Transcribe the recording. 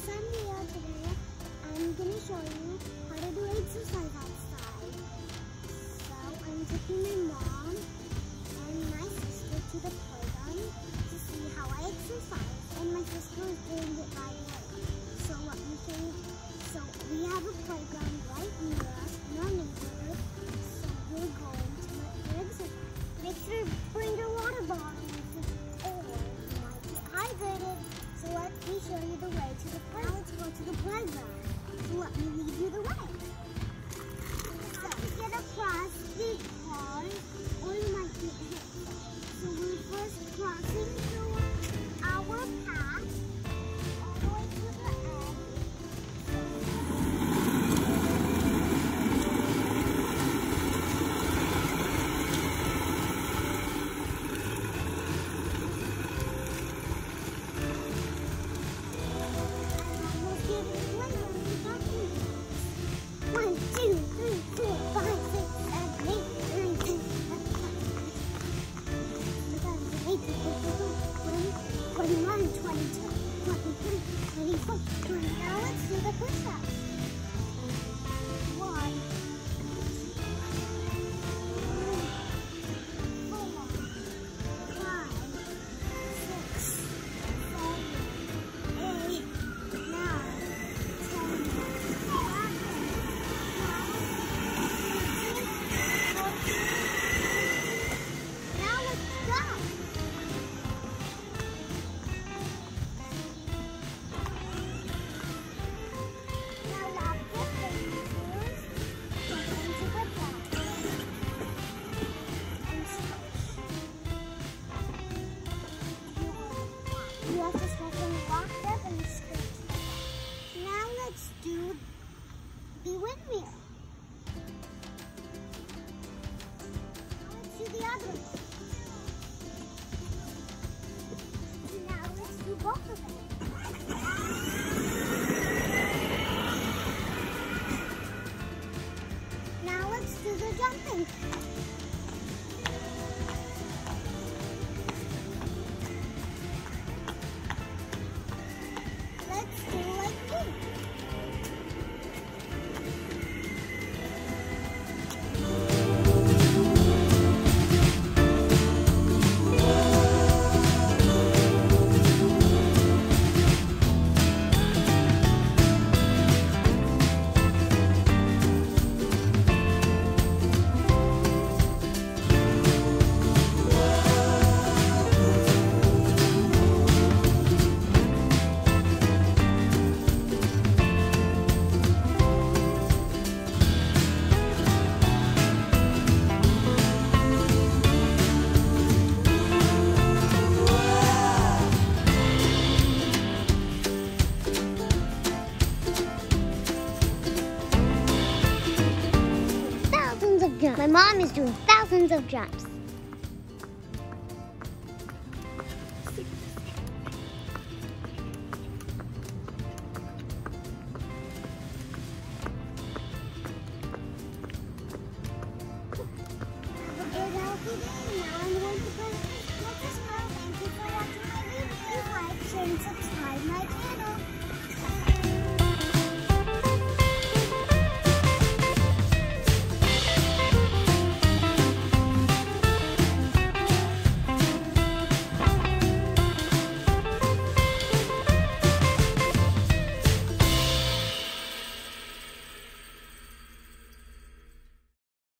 Saanvi here. Today I'm going to show you how to do exercise outside. So I'm taking my mom and my sister to the playground to see how I exercise, and my sister is doing it right now. So let me show you. So we have a playground right near us in our neighborhood. So we're going to exercise. Make sure to bring your water bottle or you might get hydrated. So let me show you the way to the playground. Now let's go to the playground. So let me lead you the way. So get across the pond or you might get hit. So we're first crossing through our path all the way to the end. Now let's do the push-ups. 1, 2, 4, 5, 6, 7, 8, 9, 10, 11, 12, 13, 14. Now let's go. You have to stretch and walk up and stretch. Now let's do the windmill. Now let's do the other one. Now let's do both of them. Now let's do the jumping. My mom is doing thousands of jumps.